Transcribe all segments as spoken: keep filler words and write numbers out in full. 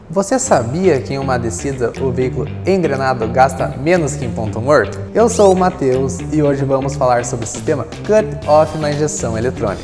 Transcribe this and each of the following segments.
Você sabia que em uma descida o veículo engrenado gasta menos que em ponto morto? Eu sou o Matheus e hoje vamos falar sobre o sistema cut-off na injeção eletrônica.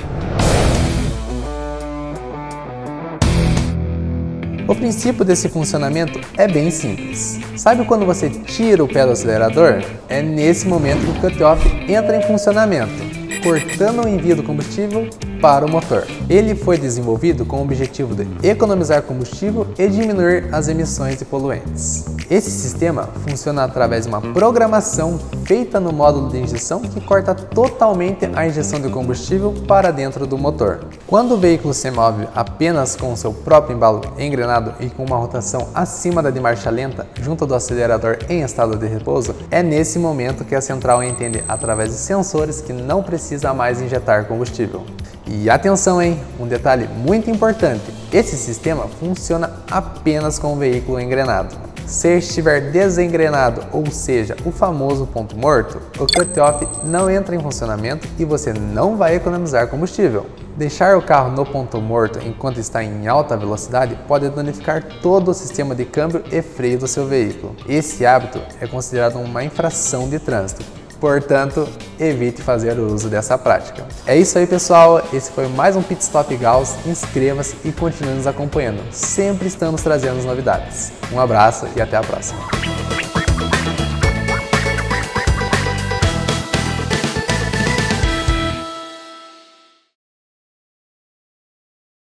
O princípio desse funcionamento é bem simples. Sabe quando você tira o pé do acelerador? É nesse momento que o cut-off entra em funcionamento, cortando o envio do combustível para o motor. Ele foi desenvolvido com o objetivo de economizar combustível e diminuir as emissões de poluentes. Esse sistema funciona através de uma programação feita no módulo de injeção que corta totalmente a injeção de combustível para dentro do motor. Quando o veículo se move apenas com o seu próprio embalo engrenado e com uma rotação acima da de marcha lenta junto do acelerador em estado de repouso, é nesse momento que a central entende através de sensores que não precisa mais injetar combustível. E atenção, hein? Um detalhe muito importante, esse sistema funciona apenas com o veículo engrenado. Se estiver desengrenado, ou seja, o famoso ponto morto, o cut-off não entra em funcionamento e você não vai economizar combustível. Deixar o carro no ponto morto enquanto está em alta velocidade pode danificar todo o sistema de câmbio e freio do seu veículo. Esse hábito é considerado uma infração de trânsito. Portanto, evite fazer o uso dessa prática. É isso aí, pessoal. Esse foi mais um Pit Stop Gauss. Inscreva-se e continue nos acompanhando. Sempre estamos trazendo novidades. Um abraço e até a próxima.